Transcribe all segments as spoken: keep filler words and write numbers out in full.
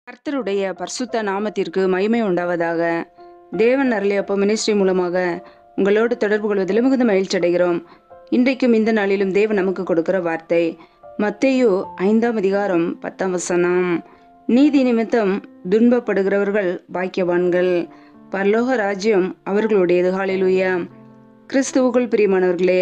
கர்த்தருடைய பரிசுத்த நாமத்திற்கு மகிமை உண்டாவதாக. தேவன் அருளியப்போ மினிஸ்ட்ரி மூலமாக உங்களோடு தொடர்பு கொள்வதில் மிகுந்த மகிழ்ச்சி அடைகிறோம். இன்றைக்கும் இந்த நாளிலும் தேவன் நமக்கு கொடுக்கிற வார்த்தை மத்தேயு ஐந்தாம் அதிகாரம் பத்தாம் வசனம். நீதி நிமித்தம் துன்பப்படுகிறவர்கள் பாக்கியவான்கள், பரலோக ராஜ்யம் அவர்களுடையது. ஹல்லேலூயா. கிறிஸ்துவுக்குள் பிரியமானவர்களே,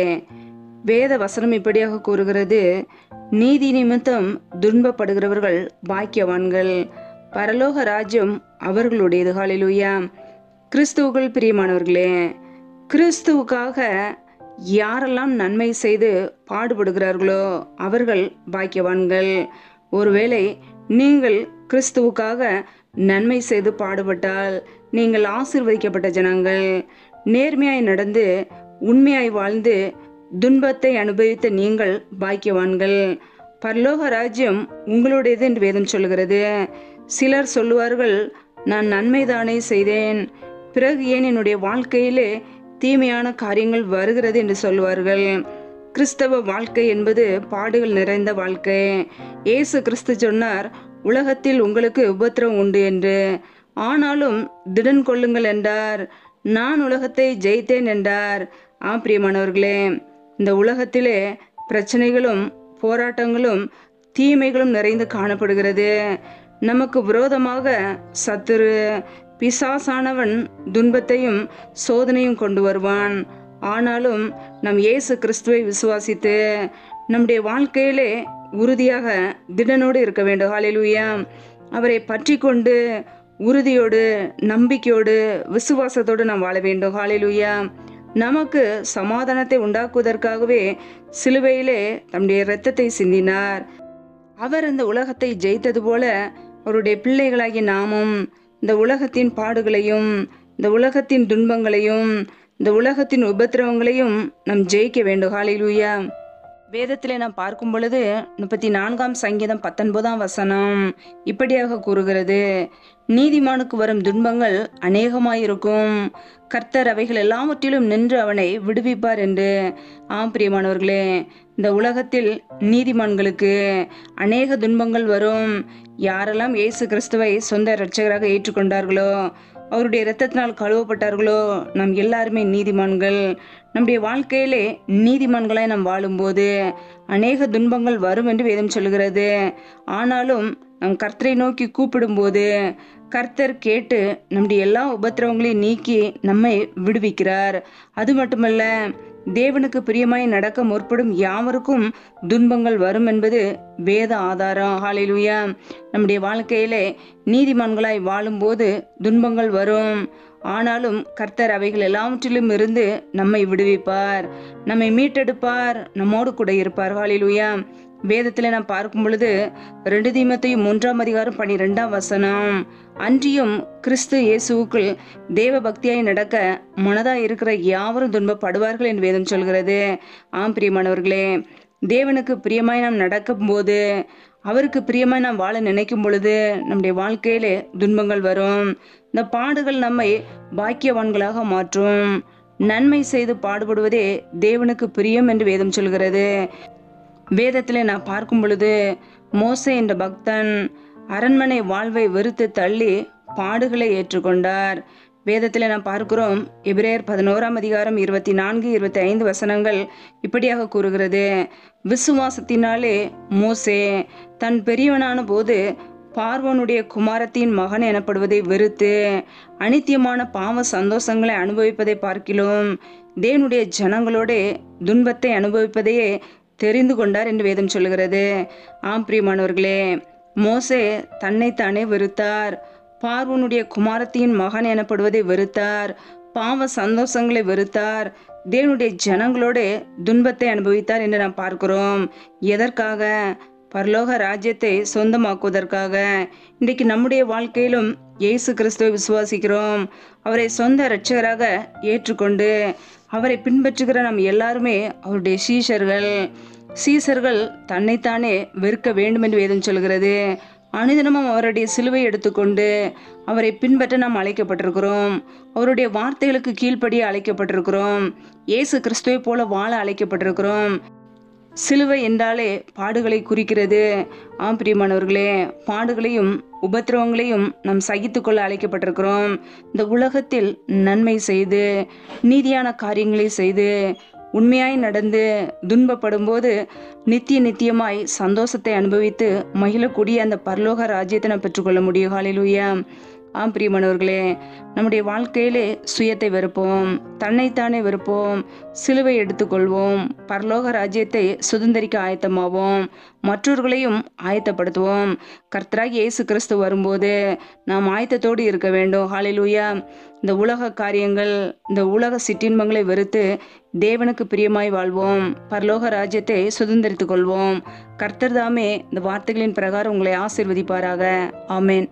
வேத வசனம் இப்படியாக கூறுகிறது, நீதி நிமித்தம் துன்பப்படுகிறவர்கள் பாக்கியவான்கள், பரலோக ராஜ்யம் அவர்களுடையது. ஹல்லேலூயா. கிறிஸ்துவுக்குள் பிரியமானவர்களே, கிறிஸ்துவுக்காக யாரெல்லாம் நன்மை செய்து பாடுபடுகிறார்களோ அவர்கள் பாக்கியவான்கள். ஒருவேளை நீங்கள் கிறிஸ்துவுக்காக நன்மை செய்து பாடுபட்டால் நீங்கள் ஆசீர்வதிக்கப்பட்ட ஜனங்கள். நேர்மையாய் நடந்து உண்மையாய் வாழ்ந்து துன்பத்தை அனுபவித்த நீங்கள் பாக்கியவான்கள். பரலோக ராஜ்யம் உங்களுடையது என்று வேதம் சொல்கிறது. சிலர் சொல்லுவார்கள், நான் நன்மைதானே செய்தேன், பிறகு ஏன் என்னுடைய வாழ்க்கையிலே தீமையான காரியங்கள் வருகிறது என்று சொல்லுவார்கள். கிறிஸ்தவ வாழ்க்கை என்பது பாடுகள் நிறைந்த வாழ்க்கை. இயேசு கிறிஸ்து சொன்னார், உலகத்தில் உங்களுக்கு உபத்திரவம் உண்டு என்று, ஆனாலும் திடன் கொள்ளுங்கள் என்றார். நான் உலகத்தை ஜெயித்தேன் என்றார். ஆம் பிரியமானவர்களே, இந்த உலகத்திலே பிரச்சனைகளும் போராட்டங்களும் தீமைகளும் நிறைந்து காணப்படுகிறது. நமக்கு விரோதமாக சத்துரு பிசாசானவன் துன்பத்தையும் சோதனையும் கொண்டு வருவான். ஆனாலும் நம் இயேசு கிறிஸ்துவை விசுவாசித்து நம்முடைய வாழ்க்கையிலே உறுதியாக திடனோடு இருக்க வேண்டும். ஹல்லேலூயா. அவரை பற்றி கொண்டு உறுதியோடு நம்பிக்கையோடு விசுவாசத்தோடு நாம் வாழ வேண்டும். ஹல்லேலூயா. நமக்கு சமாதானத்தை உண்டாக்குவதற்காகவே சிலுவையிலே தம்முடைய இரத்தத்தை சிந்தினார். அவர் இந்த உலகத்தை ஜெயித்தது போல அவருடைய பிள்ளைகளாகி நாமும் இந்த உலகத்தின் பாடுகளையும் இந்த உலகத்தின் துன்பங்களையும் இந்த உலகத்தின் உபத்திரவங்களையும் நாம் ஜெயிக்க வேண்டும். ஹல்லேலூயா. வேதத்திலே நாம் பார்க்கும் பொழுது முப்பத்தி நான்காம் சங்கீதம் பத்தொன்பதாம் வசனம் இப்படியாக கூறுகிறது, நீதிமானுக்கு வரும் துன்பங்கள் அநேகமாயிருக்கும், கர்த்தர் அவைகள் எல்லாவற்றிலும் நின்று அவனை விடுவிப்பார் என்று. ஆம் பிரியமானவர்களே, இந்த உலகத்தில் நீதிமான்களுக்கு அநேக துன்பங்கள் வரும். யாரெல்லாம் இயேசு கிறிஸ்துவை சொந்த இரட்சகராக ஏற்றுக்கொண்டார்களோ, அவருடைய இரத்தத்தினால் கழுவப்பட்டார்களோ, நாம் எல்லாருமே நீதிமான்கள். நம்முடைய வாழ்க்கையிலே நீதிமான்களாய் நாம் வாழும்போது அநேக துன்பங்கள் வரும் என்று வேதம் சொல்கிறது. ஆனாலும் நம் கர்த்தரை நோக்கி கூப்பிடும்போது கர்த்தர் கேட்டு நம்முடைய எல்லா உபத்திரவங்களையும் நீக்கி நம்மை விடுவிக்கிறார். அது மட்டுமல்ல, தேவனுக்கு பிரியமாய் நடக்க முற்படும் யாவருக்கும் துன்பங்கள் வரும் என்பது வேத ஆதாரம். ஹல்லேலூயா. நம்முடைய வாழ்க்கையிலே நீதிமான்களாய் வாழும்போது துன்பங்கள் வரும். ஆனாலும் கர்த்தர் அவைகள் எல்லாவற்றிலும் இருந்து நம்மை விடுவிப்பார், நம்மை மீட்டெடுப்பார், நம்மோடு கூட இருப்பார். ஹல்லேலூயா. வேதத்தில் நாம் பார்க்கும் பொழுது ரெண்டு தீமோத்தேயு மூன்றாம் அதிகாரம் பனிரெண்டாம் வசனம், அன்றியும் கிறிஸ்து இயேசுவுக்குள் தேவ பக்தியாய் நடக்க மனதாய் இருக்கிற யாவரும் துன்பப்படுவார்கள் என்று வேதம் சொல்கிறது. ஆம் பிரியமானவர்களே, தேவனுக்கு பிரியமாய் நாம் நடக்கும் போது, அவருக்கு பிரியமாய் நாம் வாழ நினைக்கும் பொழுது நம்முடைய வேலையிலே துன்பங்கள் வரும். இந்த பாடுகள் நம்மை பாக்கியவான்களாக மாற்றும். நன்மை செய்து பாடுபடுவதே தேவனுக்கு பிரியம் என்று வேதம் சொல்கிறது. வேதத்திலே நான் பார்க்கும் பொழுது மோசே என்ற பக்தன் அரண்மனை வாழ்வை வெறுத்து தள்ளி பாடுகளை ஏற்றுக்கொண்டார். வேதத்தில் நாம் பார்க்கிறோம், எபிரேயர் பதினோராம் அதிகாரம் இருபத்தி நான்கு இருபத்தி ஐந்து வசனங்கள் இப்படியாக கூறுகிறது, விசுவாசத்தினாலே மோசே தன் பெரியவனான போது பார்வோனுடைய குமாரத்தின் மகன் எனப்படுவதை வெறுத்து அனித்தியமான பாவ சந்தோஷங்களை அனுபவிப்பதை பார்க்கிலும் தேவனுடைய ஜனங்களோட துன்பத்தை அனுபவிப்பதையே தெரிந்து கொண்டார் என்று வேதம் சொல்கிறது. ஆம் பிரியமானவர்களே, மோசே தன்னைத்தானே வெறுத்தார், பார்வோனுடைய குமாரத்தின் மகன் எனப்படுவதை வெறுத்தார், பாவ சந்தோஷங்களை வெறுத்தார், தேவனுடைய ஜனங்களோட துன்பத்தை அனுபவித்தார் என்று நாம் பார்க்கிறோம். எதற்காக? பரலோக ராஜ்யத்தை சொந்தமாக்குவதற்காக. இன்றைக்கு நம்முடைய வாழ்க்கையிலும் இயேசு கிறிஸ்துவை விசுவாசிக்கிறோம். அவரை சொந்த இரட்சகராக ஏற்றுக்கொண்டு அவரை பின்பற்றுகிற நாம் எல்லாருமே அவருடைய சீஷர்கள். சீஷர்கள் தன்னைத்தானே வெறுக்க வேண்டும் என்று வேதம் சொல்கிறது. அனுதினமும் அவருடைய சிலுவை எடுத்துக்கொண்டு அவரை பின்பற்ற நாம் அழைக்கப்பட்டிருக்கிறோம். அவருடைய வார்த்தைகளுக்கு கீழ்ப்படிய அழைக்கப்பட்டிருக்கிறோம். இயேசு கிறிஸ்துவை போல வாழ அழைக்கப்பட்டிருக்கிறோம். சிலுவை என்றாலே பாடுகளை குறிக்கிறது. ஆம் பிரியமானவர்களே, பாடுகளையும் உபத்திரவங்களையும் நாம் சகித்து கொள்ள அழைக்கப்பட்டிருக்கிறோம். இந்த உலகத்தில் நன்மை செய்து நீதியான காரியங்களை செய்து உண்மையாய் நடந்து துன்பப்படும் போது நித்திய நித்தியமாய் சந்தோஷத்தை அனுபவித்து மகிழக்கூடிய அந்த பரலோக ராஜ்யத்தை நாம் பெற்றுக்கொள்ள முடியும். ஹல்லேலூயா. ஆம் பிரியமானவர்களே, நம்முடைய வாழ்க்கையிலே சுயத்தை வெறுப்போம், தன்னைத்தானே வெறுப்போம், சிலுவை எடுத்துக்கொள்வோம், பரலோக ராஜ்யத்தை சுதந்திரிக்க ஆயத்தமாவோம், மற்றவர்களையும் ஆயத்தப்படுத்துவோம். கர்த்தராகிய இயேசு கிறிஸ்து வரும்போது நாம் ஆயத்தத்தோடு இருக்க வேண்டும். ஹல்லேலூயா. இந்த உலக காரியங்கள், இந்த உலக சிற்றின்பங்களை வெறுத்து தேவனுக்கு பிரியமாய் வாழ்வோம், பரலோக ராஜ்யத்தை சுதந்திரித்துக் கொள்வோம். கர்த்தர் தாமே இந்த வார்த்தைகளின் பிரகாரம் உங்களை ஆசீர்வதிப்பாராக. ஆமேன்.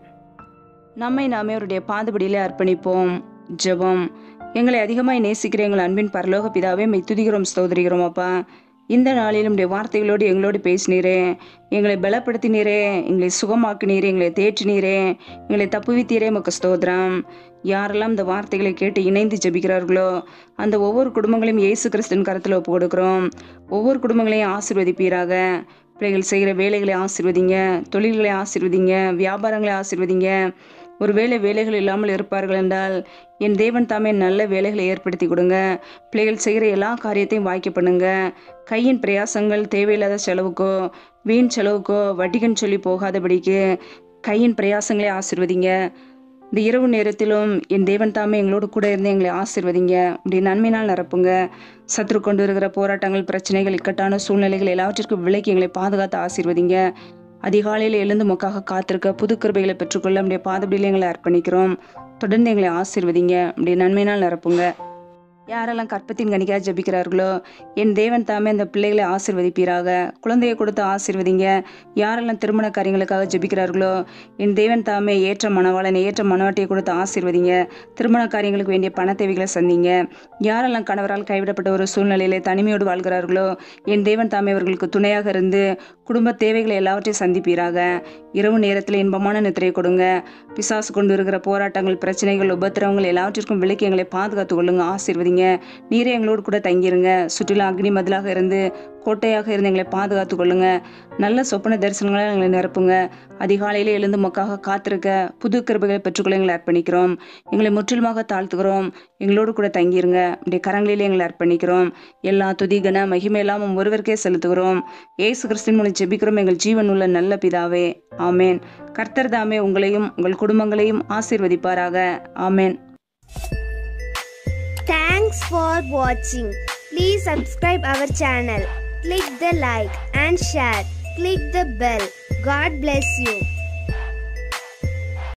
நம்மை நாமே அவருடைய பாதபடியிலே அர்ப்பணிப்போம். ஜெபம். எங்களை அதிகமாய் நேசிக்கிற எங்கள் அன்பின் பரலோக பிதாவே, மெய் துதிக்கிறோம், ஸ்தோத்திரிக்கிறோம் அப்பா. இந்த நாளிலும் உடைய வார்த்தைகளோடு எங்களோடு பேசினீரே, எங்களை பலப்படுத்தினீரே, எங்களை சுகமாக்கினீரே, எங்களை தேற்றினீரே, எங்களை தப்புவித்தீரே, மக்கு ஸ்தோத்திரம். யாரெல்லாம் இந்த வார்த்தைகளை கேட்டு இணைந்து ஜெபிக்கிறார்களோ அந்த ஒவ்வொரு குடும்பங்களையும் இயேசு கிறிஸ்துவின் கரத்தில் ஒப்பு கொடுக்கிறோம். ஒவ்வொரு குடும்பங்களையும் ஆசீர்வதிப்பீராக. பிள்ளைகள் செய்கிற வேலைகளை ஆசீர்வதிங்க, தொழில்களை ஆசீர்வதிங்க, வியாபாரங்களை ஆசீர்வதிங்க. ஒரு வேலை வேலைகள் இல்லாமல் இருப்பார்கள் என்றால் என் தேவன் தாமே நல்ல வேலைகளை ஏற்படுத்தி கொடுங்க. பிள்ளைகள் செய்கிற எல்லா காரியத்தையும் வாய்க்க பண்ணுங்க. கையின் பிரயாசங்கள் தேவையில்லாத செலவுக்கோ வீண் செலவுக்கோ வட்டிகன் சொல்லி போகாதபடிக்கு கையின் பிரயாசங்களை ஆசீர்வதிங்க. இந்த இரவு நேரத்திலும் என் தேவன் தாமே எங்களோடு கூட இருந்து எங்களை ஆசீர்வதிங்க. அப்படி நன்மையினால் நிரப்புங்க. சத்ரு கொண்டு இருக்கிற போராட்டங்கள், பிரச்சனைகள், இக்கட்டான சூழ்நிலைகள் எல்லாவற்றிற்கும் விலக்கி எங்களை பாதுகாத்து ஆசீர்வதிங்க. அதிகாலையில் எழுந்து மொக்காக காத்திருக்க புது கிருபைகளை பெற்றுக்கொள்ள நம்முடைய பாதபடியில் எங்களை அர்ப்பணிக்கிறோம். தொடர்ந்து எங்களை ஆசீர்வதிங்க. அப்படி நன்மையினால் நிரப்புங்க. யாரெல்லாம் கற்பத்தின் கனிக்காக ஜெபிக்கிறார்களோ என் தேவன் தாமே அந்த பிள்ளைகளை ஆசீர்வதிப்பீராக. குழந்தையை கொடுத்து ஆசீர்வதிங்க. யாரெல்லாம் திருமண காரியங்களுக்காக ஜெபிக்கிறார்களோ என் தேவன் தாமே ஏற்ற மனவாளனை ஏற்ற மனவாட்டியை கொடுத்து ஆசீர்வதிங்க. திருமண காரியங்களுக்கு வேண்டிய பண தேவைகளை சந்திங்க. யாரெல்லாம் கணவரால் கைவிடப்பட்ட ஒரு சூழ்நிலையிலே தனிமையோடு வாழ்கிறார்களோ என் தேவன் தாமே அவர்களுக்கு துணையாக இருந்து குடும்ப தேவைகளை எல்லாவற்றையும் சந்திப்பீராக. இரவு நேரத்தில் இன்பமான நித்திரையை கொடுங்க. பிசாசு கொண்டு இருக்கிற போராட்டங்கள், பிரச்சனைகள், உபத்திரவங்கள் எல்லாவற்றிற்கும் விலக்கி எங்களை பாதுகாத்து கொள்ளுங்க. ஆசீர்வதிங்க. நீரே எங்களோடு கூட தங்கிருங்க. சுற்றிலும் அக்னி மதிலாக இருந்து கோட்டையாக இருந்து எங்களை பாதுகாத்து கொள்ளுங்க. நல்ல சொப்பன தரிசனங்களால் எங்களை நிரப்புங்க. அதிகாலையிலே எழுந்து மக்காக காத்திருக்க புது கிருபைகளை பெற்றுக்கொள்ள எங்களை அர்ப்பணிக்கிறோம். எங்களை முற்றிலுமாக தாழ்த்துகிறோம். எங்களோடு கூட தங்கிருங்க. அப்படி கரங்களிலே எங்களை அர்ப்பணிக்கிறோம். எல்லா துதி கன மகிமை எல்லாம் ஒருவருக்கே செலுத்துகிறோம். இயேசு கிறிஸ்துவின் மூலம் ஜெபிக்கிறோம் எங்கள் ஜீவன் உள்ள நல்ல பிதாவே. ஆமேன். கர்த்தர் தாமே உங்களையும் உங்கள் குடும்பங்களையும் ஆசீர்வதிப்பாராக. ஆமேன். Thanks for watching. Please subscribe our channel. Click the like and share. Click the bell. God bless you.